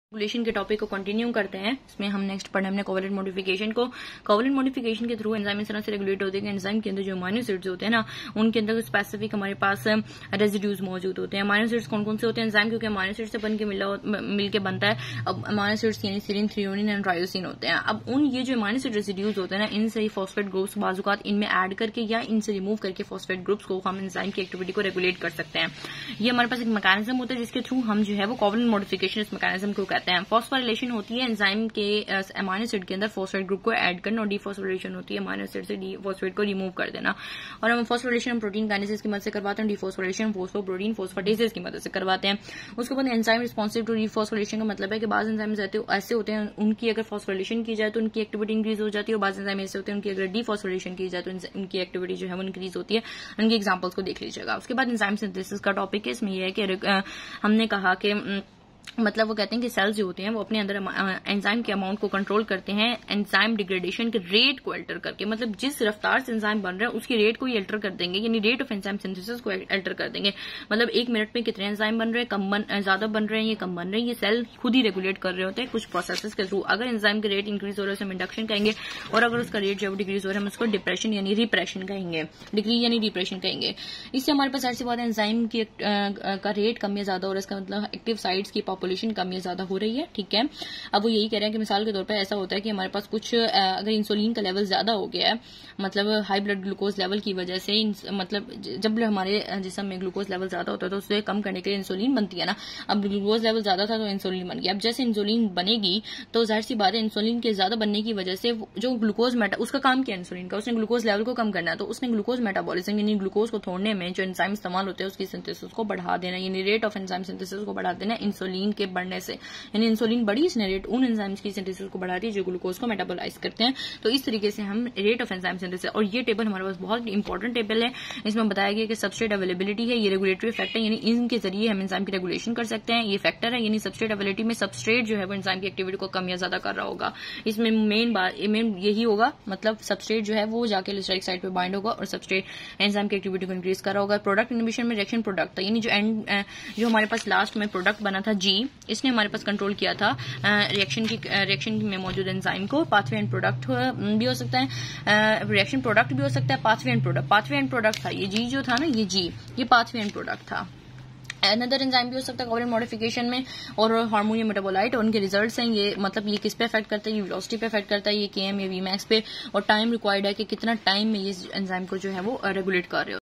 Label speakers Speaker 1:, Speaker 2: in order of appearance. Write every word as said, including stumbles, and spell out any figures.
Speaker 1: Regulation के topic को continue करते हैं। इसमें हम नेक्स्ट पढ़े हमने कोवलेंट मॉडिफिकेशन को। कोवलेंट मॉडिफिकेशन के थ्रू एंजाइम इस तरह से रेगुलेट होते हैं कि एंजाइम के अंदर जो अमीनो एसिड्स होते हैं ना, उनके अंदर स्पेसिफिक हमारे पास रेजिड्यूज मौजूद होते हैं। अमीनो एसिड्स कौन कौन से होते हैं? एंजाइम क्योंकि अमीनो एसिड से बन के मिला मिलकर बनता है। अब अमीनो एसिड्स यानी सीरीन, थ्रियोनिन एंड ट्रायोसिन होते हैं। अब उन ये जो अमीनो एसिड रेजिड्यूज होते हैं ना, इनसे ही फॉस्फेट ग्रुप्स बाजुकात इनमें ऐड करके या इनसे रिमूव करके फॉस्फेट ग्रुप्स को हम एंजाइम की एक्टिविटी को रेगुलेट कर सकते हैं। ये हमारे पास एक मैकेनिज्म होता है जिसके थ्रू हम जो है वो कोवलेंट मॉडिफिकेशन इस मैकेनिज्म को कहते हैं। फॉस्फोराइलेशन होती है एंजाइम के अमीनो एसिड के अंदर फॉस्फेट ग्रुप को ऐड करना, और डिफॉस्फोराइलेशन होती है अमीनो एसिड से फॉस्फेट को रिमूव कर देना। और हम फॉस्फोराइलेशन प्रोटीन काइनेसिस की मदद से करवाते हैं, डिफॉस्फोराइलेशन फोस्फोप्रोटीन फोस्फेटेसेस की मदद से करवाते हैं। उसके बाद एंजाइम रिस्पॉन्सिव टू डिफॉस्फोराइलेशन का मतलब है कि बाज एंजाइम ऐसे होते हैं उनकी अगर फॉस्फोराइलेशन की जाए तो उनकी एक्टिविटी इंक्रीज हो जाती है, और बाज एंजाइम ऐसे होते हैं उनकी अगर डिफॉस्फोराइलेशन की जाए तो उनकी एक्टिविटी जो है वो इंक्रीज होती है। उनके एग्जाम्पल्स को देख लीजिएगा। उसके बाद एंजाइम सिंथेसिस का टॉपिक है। इसमें यह है कि हमने कहा कि मतलब वो कहते हैं कि सेल्स जो होते हैं वो अपने अंदर एंजाइम के अमाउंट को कंट्रोल करते हैं एंजाइम डिग्रेडेशन के रेट को अल्टर करके। मतलब जिस रफ्तार से एंजाइम बन रहा है उसकी रेट को ही अल्टर कर देंगे, यानी रेट ऑफ एंजाइम सिंथेसिस को अल्टर कर देंगे। मतलब एक मिनट में कितने एंजाइम बन रहे हैं, कम बन ज्यादा बन रहे हैं, ये कम बन रहे हैं, ये सेल खुद ही रेगुलेट कर रहे होते हैं कुछ प्रोसेसेस के थ्रू। अगर एंजाइम के रेट इंक्रीज हो रहा है उसे हम इंडक्शन कहेंगे, और अगर उसका रेट जो डिक्रीज हो रहा है हम उसको डिप्रेशन यानी रिप्रेशन कहेंगे, डिग्री यानी डिप्रेशन कहेंगे। इससे हमारे पास ऐसी बात है एंजाइम की का रेट कम या ज्यादा हो रहा है, इसका मतलब एक्टिव साइट्स की पॉपुलेशन कम या ज्यादा हो रही है। ठीक है, अब वो यही कह रहे हैं कि मिसाल के तौर पर ऐसा होता है कि हमारे पास कुछ अगर इंसुलिन का लेवल ज्यादा हो गया है, मतलब हाई ब्लड ग्लूकोज लेवल की वजह से, मतलब जब हमारे जिस्म में ग्लूकोज लेवल ज्यादा होता है तो उसे कम करने के लिए इंसुलिन बनती है ना। अब ग्लूकोज लेवल ज्यादा था तो इंसुलिन बन गया। अब जैसे इंसुलिन बनेगी तो जाहिर सी बात है इंसुलिन के ज्यादा बनने की वजह से जो ग्लूकोज मेटा उसका काम किया इंसुलिन का, उसने ग्लूकोज लेवल को कम करना है, तो उसने ग्लूकोज मेटाबॉलिज्म यानी ग्लूकोज को तोड़ने में जो एंजाइम इस्तेमाल होते हैं उसकी सिंथेसिस को बढ़ा देना, यानी रेट ऑफ एंजाइम सिंथेसिस को बढ़ा देना इंसुलिन के बढ़ने से। यानी इंसुलिन बढ़ी, इसने रेट उन एंजाइम्स की सिंथेसिस को बढ़ा दी जो ग्लूकोज को मेटाबोलाइज करते हैं। तो इस तरीके से हम रेट ऑफ एंजाइम सिंथेसिस, और ये टेबल हमारे पास बहुत इंपॉर्टेंट टेबल है। इसमें बताया गया कि सबस्ट्रेट अवेलेबिलिटी है, ये रेगुलेटरी फैक्टर, यानी इनके जरिए हम एंजाइम की रेगुलेशन कर सकते हैं। ये फैक्टर है, यानी सबस्ट्रेट अवेलेबिलिटी में सबस्ट्रेट जो है वो एंजाइम की एक्टिविटी को कम या ज्यादा कर रहा होगा। इसमें मेन बात मेन यही होगा, मतलब सबस्ट्रेट जो है वो जाके एलिस्टेरिक साइड पे बाइंड होगा और सबस्ट्रेट एंजाइम की एक्टिविटी को इंक्रीज कर रहा होगा। प्रोडक्ट इनहिबिशन में रिएक्शन प्रोडक्ट था, यानी जो एंड जो हमारे पास लास्ट में प्रोडक्ट बना था जी, इसने हमारे पास कंट्रोल किया था रिएक्शन की रिएक्शन में मौजूद एंजाइम को। पाथवे एंड प्रोडक्ट भी हो सकता है, रिएक्शन प्रोडक्ट भी हो सकता है, pathway end product. Pathway end product था ये जी जो था ना, ये जी ये पाथवे एंड प्रोडक्ट था। अनदर एंजाइम भी हो सकता है कोवलेंट मॉडिफिकेशन में, और हार्मोनियम मेटाबोलाइट, और उनके रिजल्ट्स हैं ये, मतलब ये किस पे इफेक्ट करता है, ये वेलोसिटी पे इफेक्ट करता है, ये केएम या वीमैक्स पे, और टाइम रिक्वायर्ड है कि कितना टाइम में ये एंजाइम को जो है वो रेगुलेट कर रहे हो।